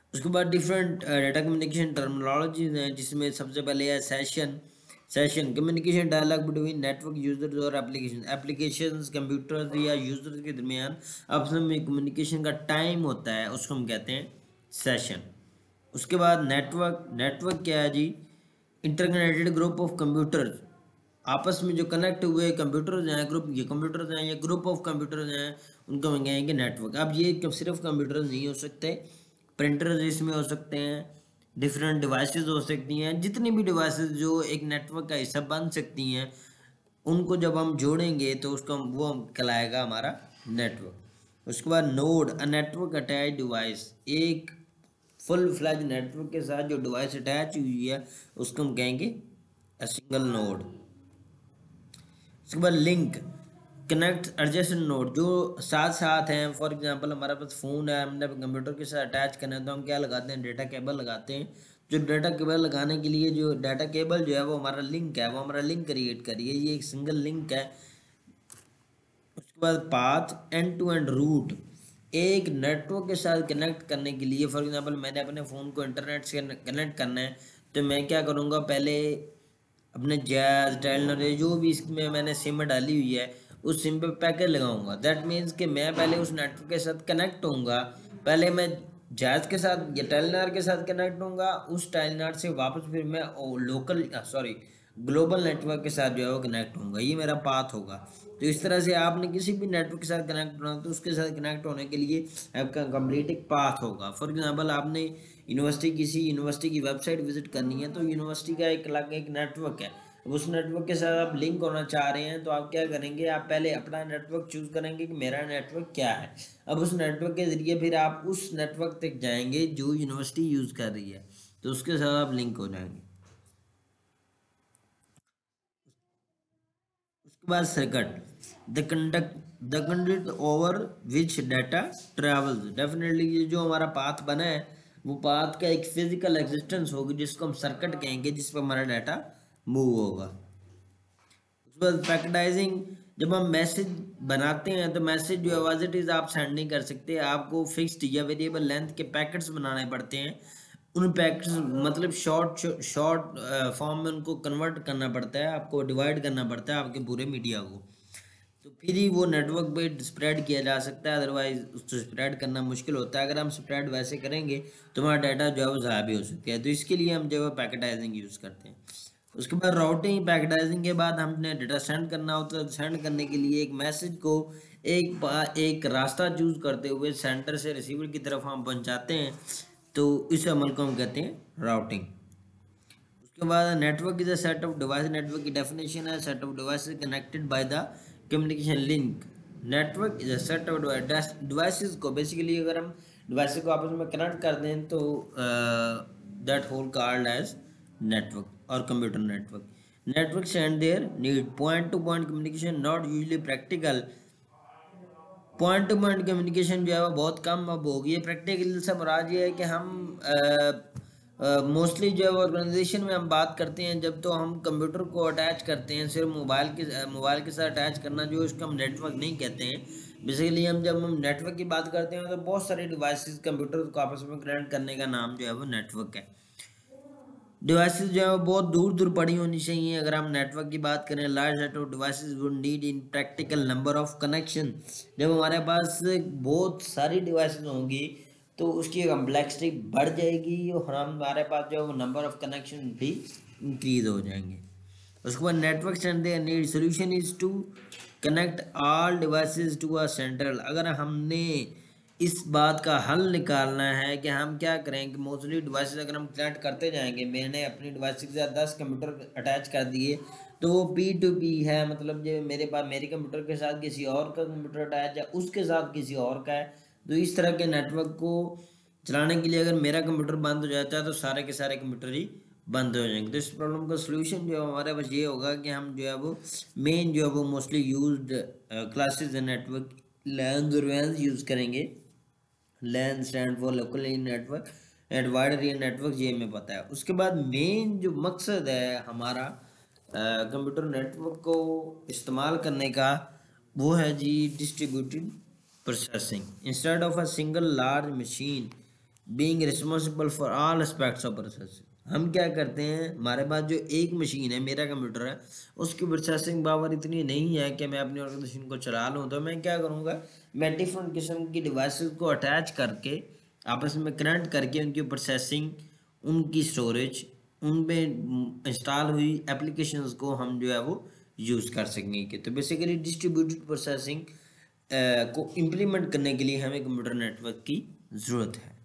उसके बाद different data communication terminologies हैं, जिसमें सबसे पहले है session. Session communication dialogue between network users और एप्लीकेशन, एप्लीकेशंस कंप्यूटर्स या यूजर्स के दरमियान आपस में कम्युनिकेशन का टाइम होता है, उसको हम कहते हैं सेशन। उसके बाद नेटवर्क, नेटवर्क क्या है जी? इंटरकनेक्टेड ग्रुप ऑफ कंप्यूटर्स, आपस में जो कनेक्ट हुए कंप्यूटर्स हैं, ग्रुप ये कंप्यूटर्स हैं, ये ग्रुप ऑफ कंप्यूटर्स हैं, उनको हम कहेंगे नेटवर्क। अब ये सिर्फ कंप्यूटर्स नहीं हो सकते, प्रिंटर्स इसमें हो सकते हैं, डिफरेंट डिवाइसेस हो सकती हैं, जितनी भी डिवाइसेस जो एक नेटवर्क का हिस्सा बन सकती हैं, उनको जब हम जोड़ेंगे तो उसको वो हम कहलाएगा हमारा नेटवर्क। उसके बाद node, a network attach device, एक फुल फ्लैज नेटवर्क के साथ जो डिवाइस अटैच हुई है उसको हम कहेंगे अ सिंगल नोड। उसके बाद लिंक, कनेक्ट एडजेसेंट नोड, जो साथ साथ हैं। फॉर एग्जांपल हमारे पास फ़ोन है, हमने कंप्यूटर के साथ अटैच करना है, तो हम क्या लगाते हैं? डाटा केबल लगाते हैं। जो डाटा केबल लगाने के लिए जो डाटा केबल जो है वो हमारा लिंक है, वो हमारा लिंक क्रिएट करिए, ये एक सिंगल लिंक है। उसके बाद path, end to end route, एक नेटवर्क के साथ कनेक्ट करने के लिए, फॉर एग्जांपल मैंने अपने फ़ोन को इंटरनेट से कनेक्ट करना है, तो मैं क्या करूँगा? पहले अपने जैज़, टेलीनॉर जो भी इसमें मैंने सिम डाली हुई है, उस सिम पे पैकेट लगाऊंगा। दैट मीन्स कि मैं पहले उस नेटवर्क के साथ कनेक्ट होऊंगा। पहले मैं जैज़ के साथ या टेलीनॉर के साथ कनेक्ट होऊंगा, उस टेलीनॉर से वापस फिर मैं लोकल सॉरी ग्लोबल नेटवर्क के साथ जो है वो कनेक्ट होऊंगा। ये मेरा पाथ होगा। तो इस तरह से आपने किसी भी नेटवर्क के साथ कनेक्ट होना, तो उसके साथ कनेक्ट होने के लिए आपका कंप्लीट एक पाथ होगा। फॉर एग्जांपल आपने यूनिवर्सिटी, किसी यूनिवर्सिटी की वेबसाइट विजिट करनी है, तो यूनिवर्सिटी का एक अलग एक नेटवर्क है। अब उस नेटवर्क के साथ आप लिंक होना चाह रहे हैं, तो आप क्या करेंगे? आप पहले अपना नेटवर्क चूज करेंगे कि मेरा नेटवर्क क्या है। अब उस नेटवर्क के जरिए फिर आप उस नेटवर्क तक जाएंगे जो यूनिवर्सिटी यूज कर रही है, तो उसके साथ आप लिंक हो जाएंगे। उसके बाद circuit, the conduct over which data travels. Definitely ये जो हमारा पाथ बना है, वो पाथ का एक फिजिकल एग्जिस्टेंस होगी, जिसको हम सर्किट कहेंगे, जिस पर हमारा डाटा मूव होगा। उसके बाद पैकेटाइजिंग, जब हम मैसेज बनाते हैं तो मैसेज जो है एज इट इज़ आप सेंड नहीं कर सकते, आपको फिक्स्ड या वेरिएबल लेंथ के पैकेट्स बनाने पड़ते हैं। उन पैकेट्स मतलब शॉर्ट शॉर्ट फॉर्म में उनको कन्वर्ट करना पड़ता है, आपको डिवाइड करना पड़ता है आपके पूरे मीडिया को, तो फिर ही वो नेटवर्क पे स्प्रेड किया जा सकता है। अदरवाइज उसको स्प्रेड करना मुश्किल होता है। अगर हम स्प्रेड वैसे करेंगे तो हमारा डाटा जो है वो ज़ाया भी हो सकता है, तो इसके लिए हम जो है पैकेटाइजिंग यूज़ करते हैं। उसके बाद राउटिंग, पैकेटाइजिंग के बाद हमने डाटा सेंड करना होता है। सेंड करने के लिए एक मैसेज को एक रास्ता चूज करते हुए सेंडर से रिसीवर की तरफ हम पहुंचाते हैं, तो इस अमल को हम कहते हैं राउटिंग। उसके बाद network is a set of device, network की डेफिनेशन है set of device connected by the communication link. Network is a set of devices को, बेसिकली अगर हम डिवाइसेस को आपस में कनेक्ट कर दें तो that whole called as network और computer network. Network and there need point to point communication not usually practical. Point to point communication जो है वो बहुत कम अब हो गई है। प्रैक्टिकल से मुराद ये है कि हम मोस्टली जो है ऑर्गेनाइजेशन में हम बात करते हैं, जब तो हम कंप्यूटर को अटैच करते हैं सिर्फ मोबाइल के साथ अटैच करना, जो इसका हम नेटवर्क नहीं कहते हैं। बेसिकली जब हम नेटवर्क की बात करते हैं तो बहुत सारे डिवाइसेस कंप्यूटर को आपस में कनेक्ट करने का नाम जो है वो नेटवर्क है। डिवाइसेस जो है वो बहुत दूर दूर पड़ी होनी चाहिए। अगर हम नेटवर्क की बात करें, large set of devices would need impractical number of connection. जब हमारे पास बहुत सारी डिवाइसेस होंगी तो उसकी कम्प्लेक्सिटी बढ़ जाएगी और हमारे पास जो नंबर ऑफ कनेक्शन भी इंक्रीज हो जाएंगे। उसके बाद network and there need solution is to connect all devices to a central. अगर हमने इस बात का हल निकालना है कि हम क्या करें कि मोस्टली डिवाइसेस अगर हम कनेक्ट करते जाएंगे, मैंने अपनी डिवाइस के साथ 10 कंप्यूटर अटैच कर दिए, तो वो पी टू पी है, मतलब जो मेरे पास मेरे कंप्यूटर के साथ किसी और का कंप्यूटर अटैच है, उसके साथ किसी और का है। तो इस तरह के नेटवर्क को चलाने के लिए अगर मेरा कंप्यूटर बंद हो जाता है तो सारे के सारे कंप्यूटर ही बंद हो जाएंगे। तो इस प्रॉब्लम का सलूशन जो है हमारे पास ये होगा कि हम जो है वो मेन जो है वो mostly used classes network LAN और वैन यूज़ करेंगे। LAN stand for local area network and wide area network, ये हमें पता है। उसके बाद मेन जो मकसद है हमारा कंप्यूटर नेटवर्क को इस्तेमाल करने का, वो है जी distributed processing. Instead of a single large machine being responsible for all aspects of process. हम क्या करते हैं, हमारे पास जो एक मशीन है, मेरा कंप्यूटर है, उसकी प्रोसेसिंग पावर इतनी नहीं है कि मैं अपनी ऑर्गेनाइजेशन को चला लूँ। तो मैं क्या करूँगा, मैं डिफरेंट किस्म की डिवाइसेस को अटैच करके, आपस में कनेक्ट करके, उनकी प्रोसेसिंग, उनकी स्टोरेज, उनमें इंस्टॉल हुई एप्लीकेशंस को हम जो है वो यूज़ कर सकेंगे। तो बेसिकली डिस्ट्रीब्यूटेड प्रोसेसिंग को इम्प्लीमेंट करने के लिए हमें कंप्यूटर नेटवर्क की ज़रूरत है।